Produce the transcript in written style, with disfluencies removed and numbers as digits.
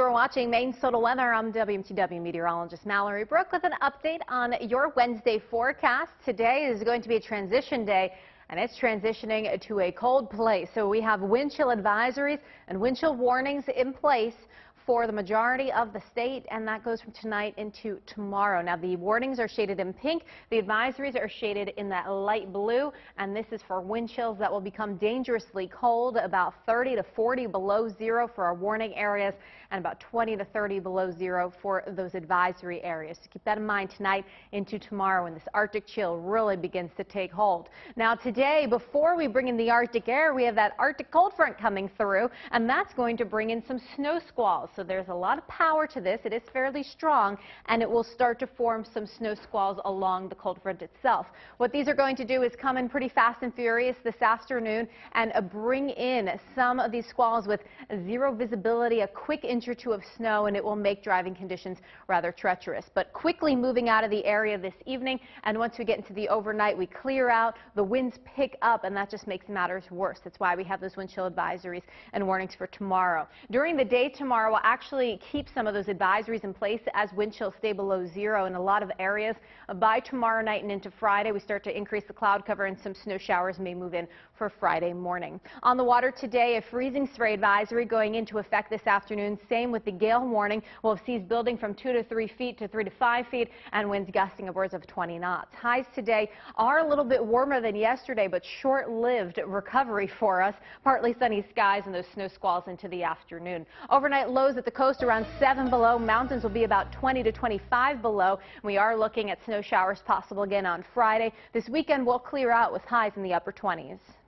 are watching Maine Total Weather. I'm WMTW meteorologist Mallory Brook with an update on your Wednesday forecast. Today is going to be a transition day, and it's transitioning to a cold place. So we have wind chill advisories and wind chill warnings in place for the majority of the state, and that goes from tonight into tomorrow. Now, the warnings are shaded in pink. The advisories are shaded in that light blue, and this is for wind chills that will become dangerously cold, about 30 to 40 below zero for our warning areas, and about 20 to 30 below zero for those advisory areas. So keep that in mind tonight into tomorrow when this Arctic chill really begins to take hold. Now, today, before we bring in the Arctic air, we have that Arctic cold front coming through, and that's going to bring in some snow squalls. So there's a lot of power to this. It is fairly strong, and it will start to form some snow squalls along the cold front itself. What these are going to do is come in pretty fast and furious this afternoon and bring in some of these squalls with zero visibility, a quick inch or two of snow, and it will make driving conditions rather treacherous. But quickly moving out of the area this evening, and once we get into the overnight, we clear out, the winds pick up, and that just makes matters worse. That's why we have those wind chill advisories and warnings for tomorrow. During the day tomorrow, we'll actually keep some of those advisories in place as wind chills stay below zero in a lot of areas. By tomorrow night and into Friday, we start to increase the cloud cover, and some snow showers may move in for Friday morning. On the water today, a freezing spray advisory going into effect this afternoon. Same with the gale warning. We'll have seas building from 2 to 3 feet to 3 to 5 feet and winds gusting upwards of 20 knots. Highs today are a little bit warmer than yesterday, but short-lived recovery for us. Partly sunny skies and those snow squalls into the afternoon. Overnight lows at the coast around 7 below. Mountains will be about 20 to 25 below. We are looking at snow showers possible again on Friday. This weekend will clear out with highs in the upper 20s.